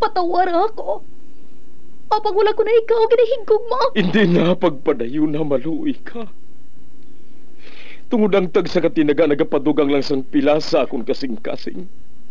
patawar ako. Apang wala ko na ikaw, ginahigog mo. Hindi na pagpadayo na maluoy ka. Tungod ang tag sa katinaga nagapadugang lang sang pila sa akong kasing-kasing.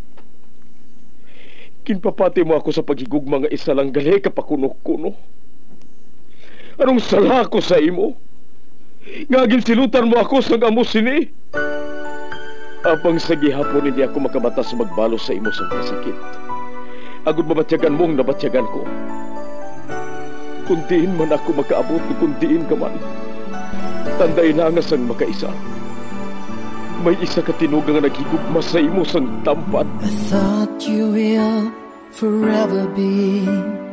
Kinpapati mo ako sa paghigugma nga isa lang gali kapakuno-kuno. Anong sala ko sa imo? Ngagin silutan mo ako sa amo sini. Apang sa gihapon hindi ako makabatas magbalo sa imo sa kasakit. Agud mabatyagan mong nabatyagan ko. Kundiin man ako makaabot, kundiin ka man. Tanday na nga sang makaisa. May isa ka tinugang nga naghigugma sa imo sang tampad. I thought you will forever be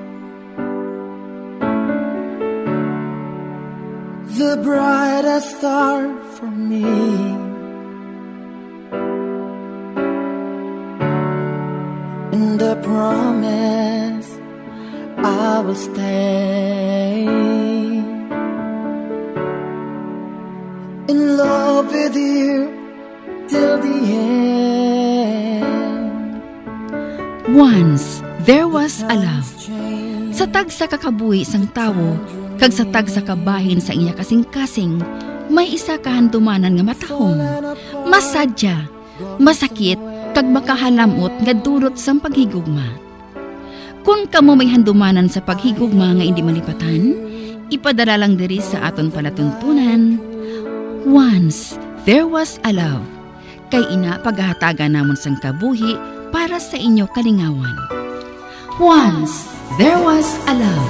the brightest star for me. And I promise I will stay in love with you till the end. Once there was a love. Sa tag sa kakabuhi sang tawo, kag sa tag sa kabahin sa iya kasing-kasing, may isa kahandumanan nga matahong, masadya, masakit, kag makahalamot nga durot sang paghigugma. Kung kamo may handumanan sa paghigugma nga hindi malipatan, ipadala lang diri sa aton palatuntunan. Once there was a love. Kay ina paghahatagan namon sang kabuhi para sa inyo kalingawan. Once there was a love.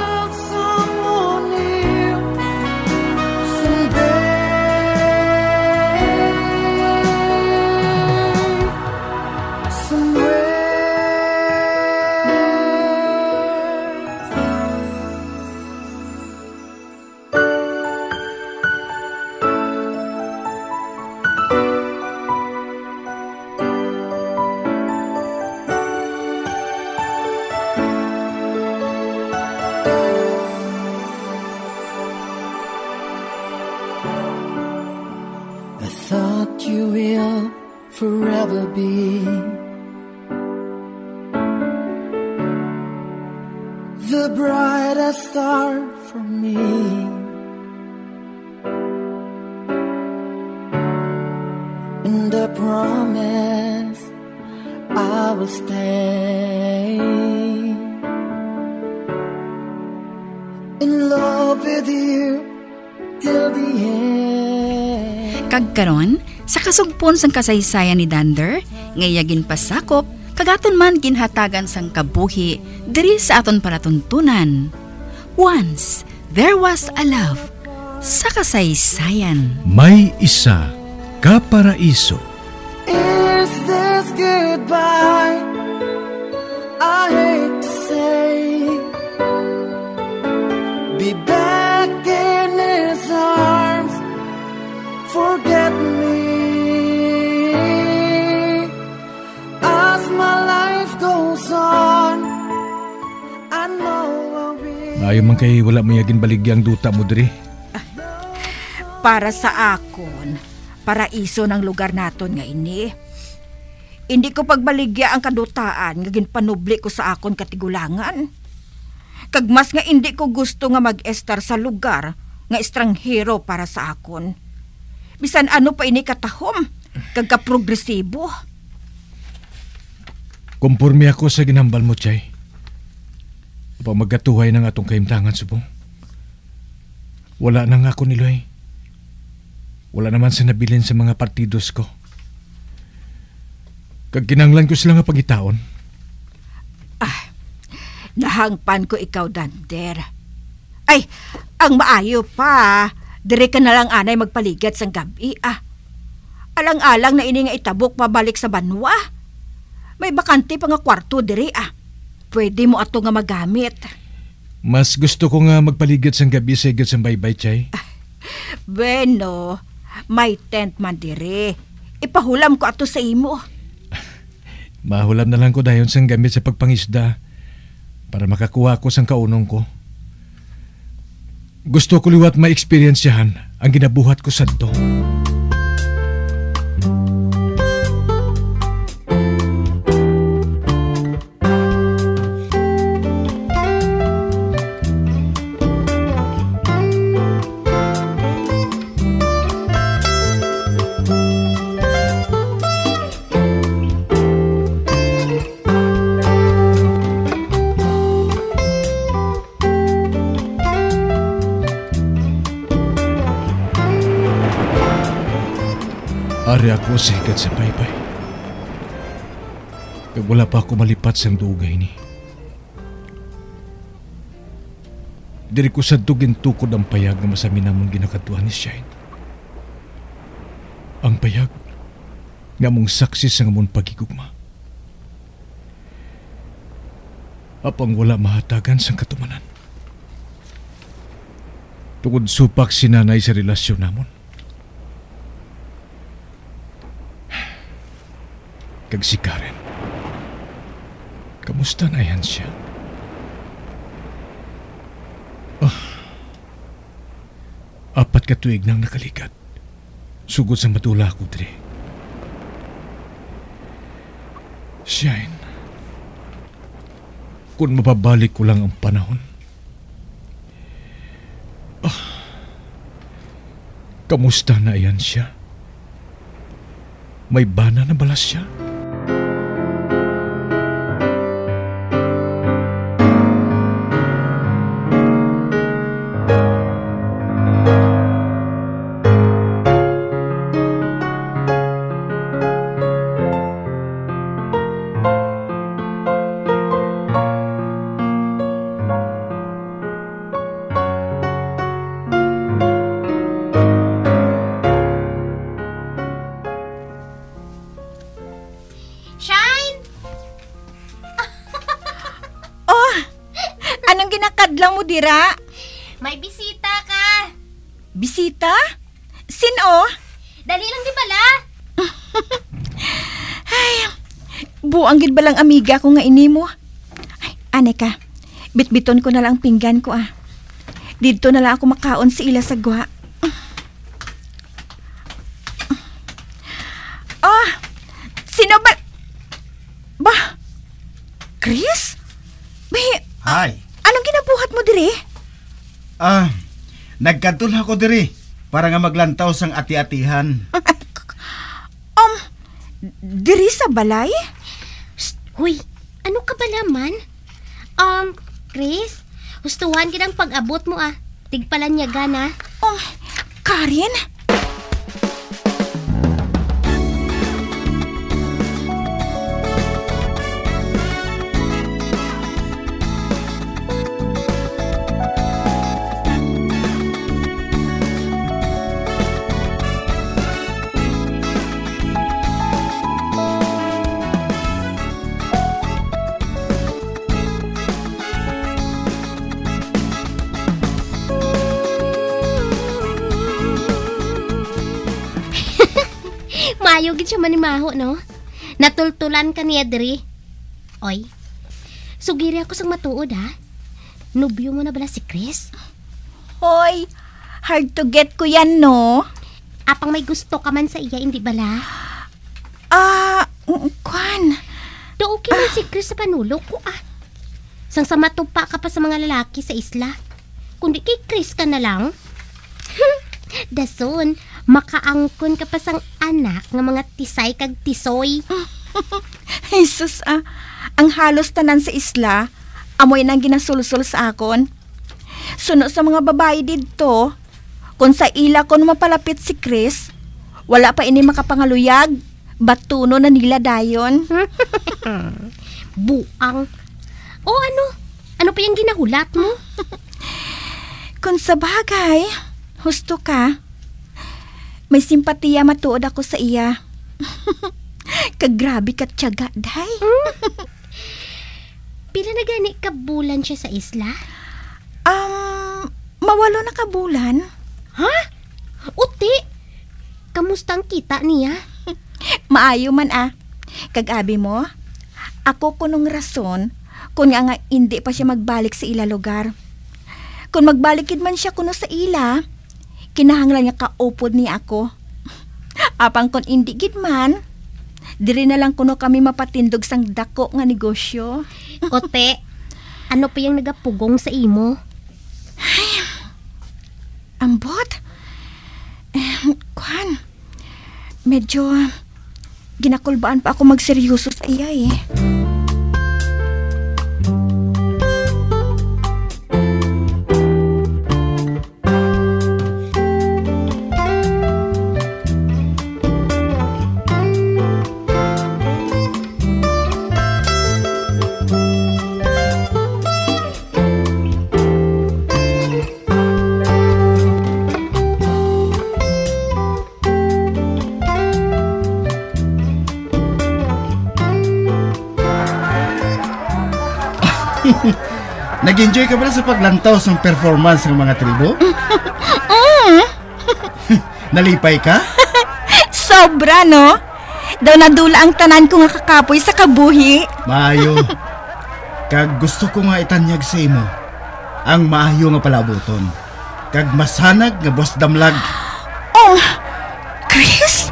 Forever be the brightest star for me. And I promise I will stay in love with you till the end. Kagkaron, sa kasugpon sang kasaysayan ni Dander, ngayagin pasakop, kagaton man ginhatagan sang kabuhi, diri sa aton palatuntunan. Once, there was a love, sa kasaysayan. May isa ka paraiso. Is this goodbye? I hate to say, be back in his arms, forget me. Ayaw man kay wala mayagin baligyang duta mo diri. Para sa akon, paraiso ng lugar naton nga ini. Hindi ko pagbaligya ang kadutaan nga ginpanubli ko sa akon katigulangan. Kag mas nga hindi ko gusto nga mag-estar sa lugar nga estranghero para sa akon. Bisan ano pa ini katahom, kag kaprogresibo. Kumporme ako sa ginambal mo, Chay. Upang magkatuhay ng atong kaimtangan, subong. Wala na nga ako niloy. Wala naman sa nabilin sa mga partidos ko. Kag kinanglan ko sila nga pagitaon. Nahangpan ko ikaw, Dander. Ay, ang maayo pa, dire ka na lang anay magpaligat sang gabi, Alang-alang na ini nga itabok pabalik sa banwa. May bakante pa nga kwarto dire, Pwede mo ato nga magamit. Mas gusto ko nga magpaligid sang gabi sa igad sang baybay, Chay. Bueno, may tent man dire. Ipahulam ko ato sa imo. Mahulam na lang ko dayon sang gamit sa pagpangisda para makakuha ko sang kaunong ko. Gusto ko liwat ma-experiensyahan ang ginabuhat ko sadto. Ari ako sa hikat sa paypay. Kag wala pa ako malipat sa dugay ni. Diri ko sa dugin tukod ang payag na masami namon ginakatuan ni Shine. Ang payag nga mong saksi sa ngamon pagigugma. Apang wala mahatagan sa katumanan. Tungod supak sinanay sa relasyon namon. Kag si Karen. Kamusta na yan siya? Apat ka tuig nang nakalikat. Sugod sa matula ko diri. Shine. Kung mapabalik ko lang ang panahon. Kamusta na yan siya? May bana na balas siya? Kadlang mo dira? May bisita ka. Bisita? Sino? Dali lang di bala. Ay, buang gid balang amiga ko nga ini mo. Ay, ane ka. Bitbiton ko na lang pinggan ko ah. Dito na lang ako makaon sa ila sa gwa. Sino ba? Ba? Chris? Hi. Anong ginabuhat mo diri? Nagkadtol ako diri para nga maglantaw sang ati-atihan. Diri sa balay? Huy, ano ka ba naman? Chris, gustuhan kitang pag-abot mo ah. Tigpalan niya gana. Karen? Mayo gid siya manimaho, no? Natultulan ka niya diri. Oy, sugiri ako sang matuod, ha? Nubyo mo na bala si Chris? Hoy, hard to get ko yan, no? Apang may gusto ka man sa iya, hindi bala? Kwan. Do okay man si Chris sa panulok ko, ah. Sang sa matupa ka pa sa mga lalaki sa isla. Kundi kay Chris ka na lang. Dason, makaangkon ka pa sang anak ng mga tisay kag tisoy. Jesus, ang halos tanan sa isla, amoy nang ginasulsol sa akon. Suno sa mga babae dito, kung sa ila ko mapalapit si Chris, wala pa ini makapangaluyag, batuno na nila dayon. Buang. O ano? Ano pa yung ginahulat mo? Kung sa bagay, husto ka. May simpatiya matuod ako sa iya. Kagrabe ka tiyaga, day. Pila na gani kabulan siya sa isla? Mawalo na kabulan. Ha? Uti? Kamustang kita niya? Maayo man Kag-abi mo, ako kunong rason kung nga hindi pa siya magbalik sa ila lugar. Kung magbalikid man siya kuno sa ila, kinahanglan niya kaupod niya ako. Apang kung hindi gid man, diri na lang kuno kami mapatindog sang dako nga negosyo. Ote, ano pa yung nagapugong sa imo? Ay, ambot. Kwan, medyo ginakulbaan pa ako magseryoso sa iya eh. Nag-enjoy ka ba sa paglantaw sa performance ng mga tribo? Nalipay ka? Sobra, no? Daw nadula ang tanan ko nga kakapoy sa kabuhi. Maayo. Kag gusto ko nga itanyag sa imo ang maayo nga palabuton. Kag masanag nga boss damlag. Oh, Chris?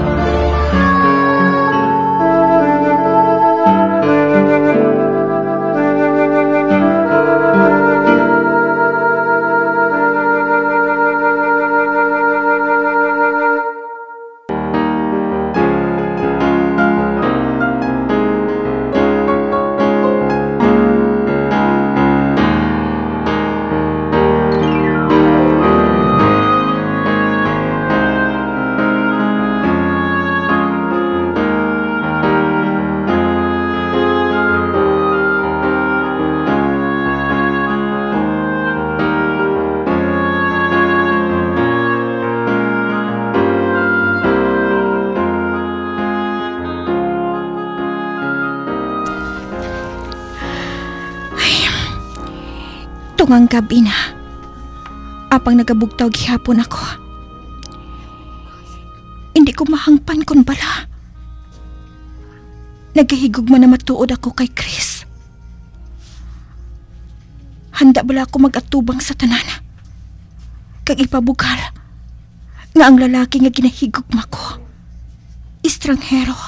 Tungang gabi na, apang nagabugtaw gihapon ako. Hindi ko mahangpan kon bala. Nagahigog man na matuod ako kay Chris. Handa bala ako mag-atubang sa tanan. Kag ipabugal nga ang lalaki nga ginahigog mako estranghero.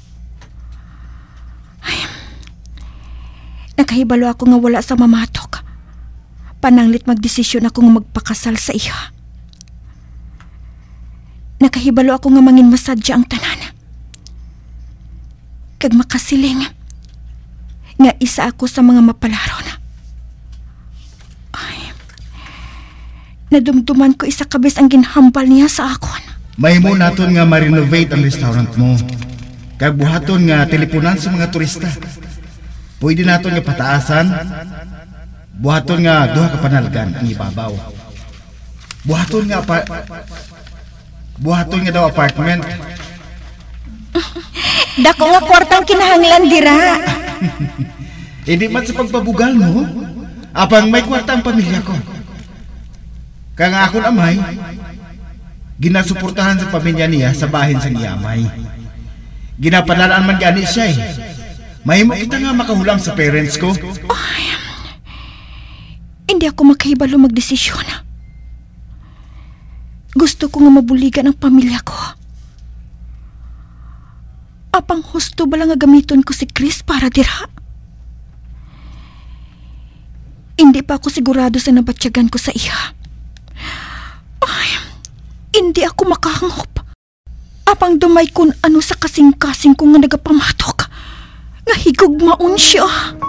Ay, nakahibalo ako nga wala sa mamatok. Pananglit magdesisyon ako nga magpakasal sa iya. Nakahibalo ako nga mangin masadya ang tanan. Kag makasiling nga isa ako sa mga mapalaron. Ay, nadumduman ko isa kabis ang ginhambal niya sa akon. Mahimo naton nga ma-renovate ang restaurant mo. Kag buhaton nga teleponan sa mga turista. Pwede naton nga pataasan. Buhaton nga duha ka panalgan ang ibabaw. Buhaton nga daw apartment. Dako nga kwartang kinahanglan dira. Hindi man sa pagpabugal mo. Apang may kwarta ang pamilya ko. Kaya nga akon amay, ginasuportahan sa pamilya niya sa bahin sa niyamay. Ginapanalaan man gani siya eh. Mahimo kita nga makahulam sa parents ko. Ay, hindi ako makahibalo magdesisyon. Gusto ko nga mabuligan ang pamilya ko. Apang husto ba lang nga gamiton ko si Chris para dira? Hindi pa ako sigurado sa nabatsyagan ko sa iya. Ay, hindi ako makahangop. Apang dumay kun ano sa kasing-kasing ko nga nagapamatok. Nga higugmaon siya.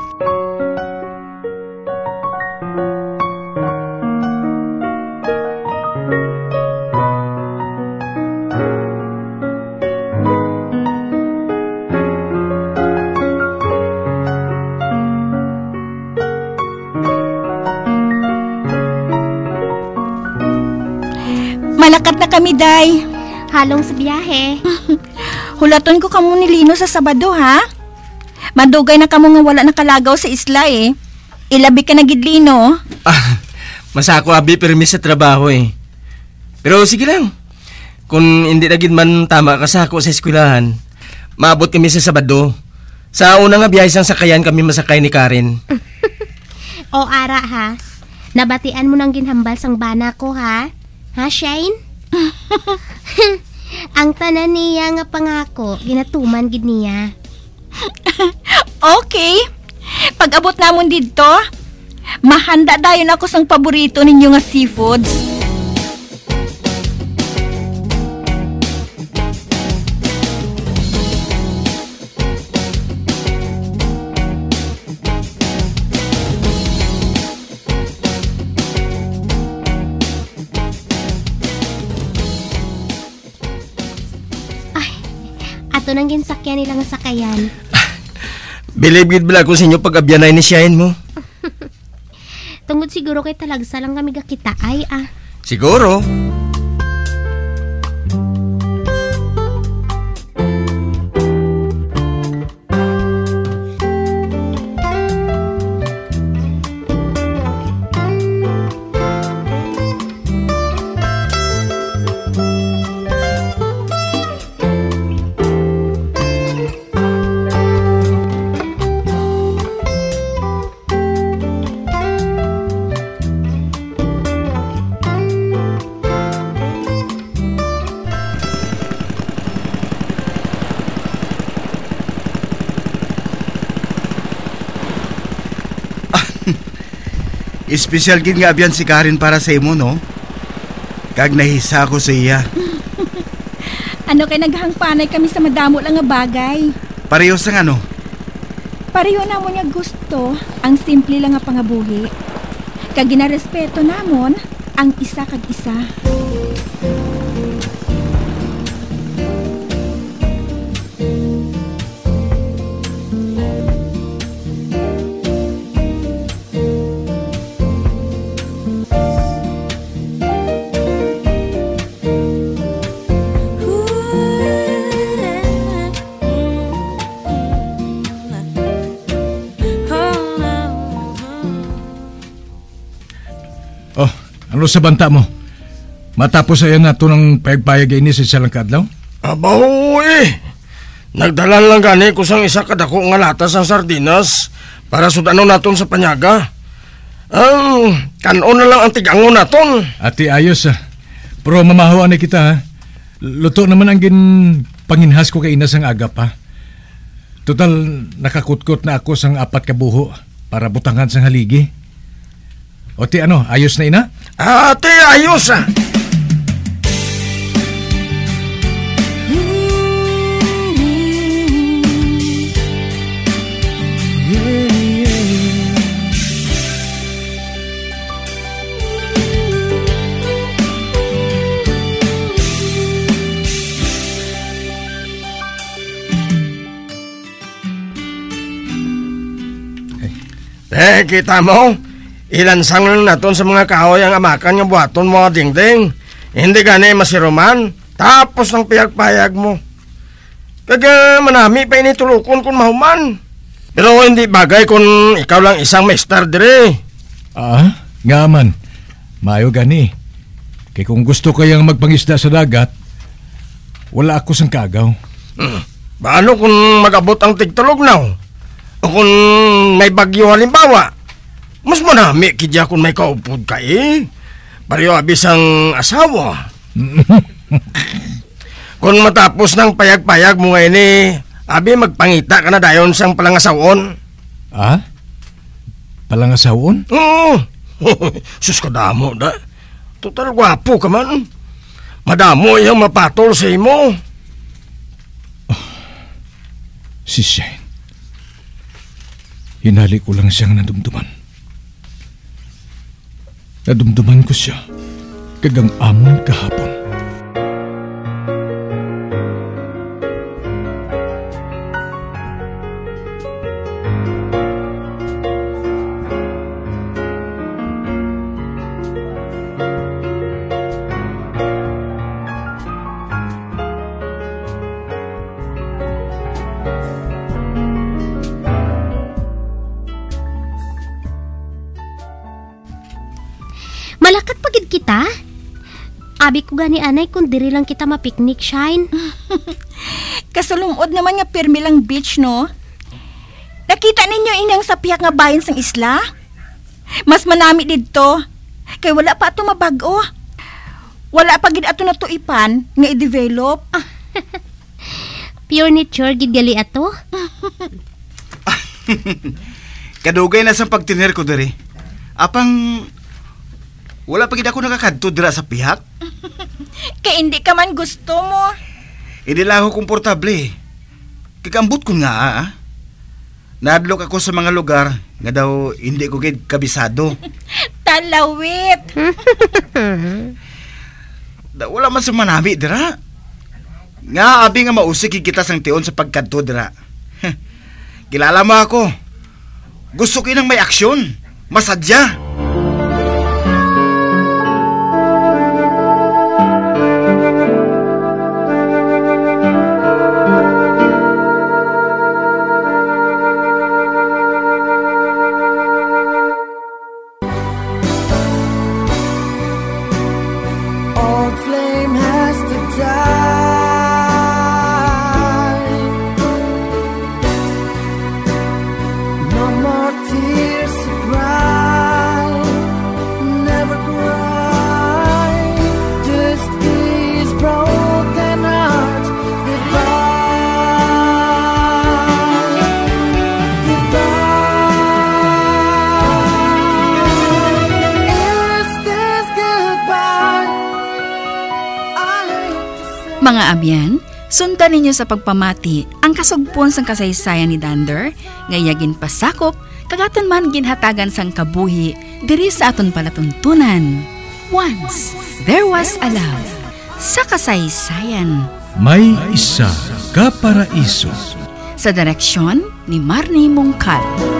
Malakad na kami, Day. Halong sa biyahe. Hulaton ko kamo ni Lino sa Sabado, ha? Madugay na kamo nga wala nakalagaw sa isla, eh. Ilabi ka na gid, Lino. Masako abi permis sa trabaho, eh. Pero sige lang. Kung hindi na gid man tama kasako sa eskwelahan, maabot kami sa Sabado. Sa una nga biyahe sang sakayan kami masakay ni Karen. O ara, ha? Nabatian mo nang ginhambal sang bana ko, ha? Ha, Shane? Ang tanan niya nga pangako, ginatuman gid niya. Okay. Pag-abot namon dito, mahanda dayon ako sang paborito ninyo nga seafoods. Ato nang ginsakyan nila nga sakayan. Believe gid bala ko sa inyo pag-abyanay ni Shane mo. Tungod siguro kay talagsa lang kami gakita ay Siguro. Espesyal gid nga abyan si Karen para sa imo, no? Kag nahisa ko sa iya. Ano kay naghangpanay kami sa madamo lang nga bagay. Pareho sa ano? Pareho namon nga gusto ang simple lang nga pangabuhi. Kag ginarespeto namon ang isa kag isa. Oh, ano sa banta mo? Matapos ayan na ito ng payag-payag ini sa isalang kadlaw? Abaw eh. Nagdalan lang gani ko sang isa kadako nga latas ng sardinas para sudano naton sa panyaga. Kanon na lang ang tigangon naton. Ati ayos Pero mamahuan na kita ha. Luto naman ang panginhas ko kay Inas ang aga pa. Total nakakutkot na ako sang 4 kabuho para butangan sang haligi. O ti ano, ayos na ina? Ate, ayos kita mo? Ilansang lang naton sa mga kahoy ang amakan nga buhaton mga dingding. Hindi gani masiruman. Tapos ng payag-payag mo. Kaga manami pa initulukon kung mahuman. Pero hindi bagay kung ikaw lang isang master dire. Nga man. Maayo gani. Kaya kung gusto kayang magpangisda sa dagat, wala ako sang kagaw. Paano kung mag-abot ang tigtulog now? O kung may bagyo halimbawa? Mas manami kidya kung may kaupod ka eh. Pariyo abis ang asawa. Kung matapos ng payag-payag mo ngayon eh, abi magpangita ka na dayon sang palangasawon. Palangasawon? Oo. Sus kadamo da. Total gwapo ka man. Madamo yung mapatol sa imo. Si Shane. Hinali ko lang siyang nadumduman. Nadumduman ko siya kagang amon kahapon. Malakat pagid kita. Abi ko gani anay kung diri lang kita mapiknik, Shine. Kasulungod naman nga pirmi lang beach, no? Nakita ninyo inyang sa piyak nga bayan sang isla? Mas manami didto. Kay wala pa ato mabag-o. Wala pa gid ato na tuipan nga i-develop. Pure nature gid gali ato. Kadugay na sa pagtiner ko diri. Apang wala pa gid ako nakakadto dira sa pihak. Kay hindi ka man gusto mo. Hindi lang ako komportable. Kagambot ko nga Nadlok ako sa mga lugar nga daw hindi ko gid kabisado. Talawit. Wala man sa manami dira. Nga abi nga mausik kita sang tion sa pagkadto dira. Kilala mo ako. Gusto ko nang may aksyon. Masadya. Tears to cry. Mga abyan, sundan ninyo sa pagpamati ang kasugpon sang kasaysayan ni Dander, ngayagin pasakop, kagaton man ginhatagan sang kabuhi, diri sa aton palatuntunan. Once, there was a love. Sa kasaysayan. May isa ka paraiso. Sa direksyon ni Marnie Mongcal.